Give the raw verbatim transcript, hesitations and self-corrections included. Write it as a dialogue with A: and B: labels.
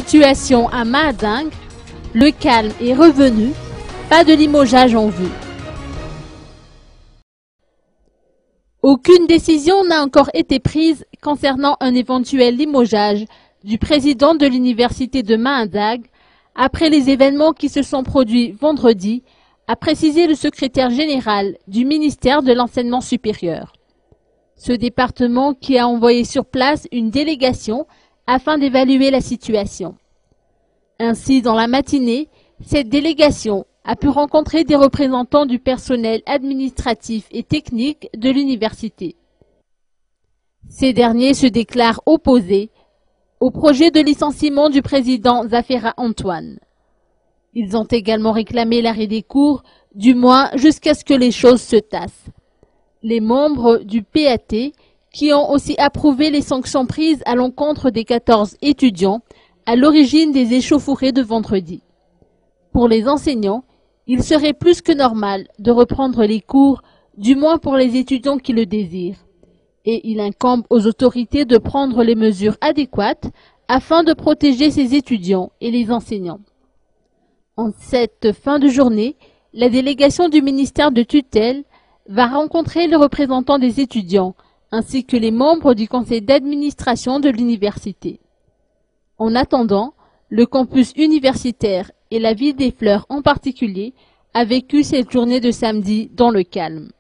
A: Situation à Mahadingue, le calme est revenu, pas de limogeage en vue. Aucune décision n'a encore été prise concernant un éventuel limogeage du président de l'université de Mahadingue après les événements qui se sont produits vendredi, a précisé le secrétaire général du ministère de l'Enseignement supérieur. Ce département qui a envoyé sur place une délégation afin d'évaluer la situation. Ainsi, dans la matinée, cette délégation a pu rencontrer des représentants du personnel administratif et technique de l'université. Ces derniers se déclarent opposés au projet de licenciement du président Zafera Antoine. Ils ont également réclamé l'arrêt des cours, du moins jusqu'à ce que les choses se tassent. Les membres du P A T, qui ont aussi approuvé les sanctions prises à l'encontre des quatorze étudiants à l'origine des échauffourées de vendredi. Pour les enseignants, il serait plus que normal de reprendre les cours, du moins pour les étudiants qui le désirent. Et il incombe aux autorités de prendre les mesures adéquates afin de protéger ces étudiants et les enseignants. En cette fin de journée, la délégation du ministère de tutelle va rencontrer les représentants des étudiants ainsi que les membres du conseil d'administration de l'université. En attendant, le campus universitaire et la ville des Fleurs en particulier a vécu cette journée de samedi dans le calme.